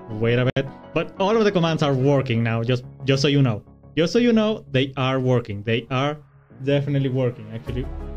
Wait a bit. But all of the commands are working now, just so you know. Just so you know, they are working. They are definitely working, actually.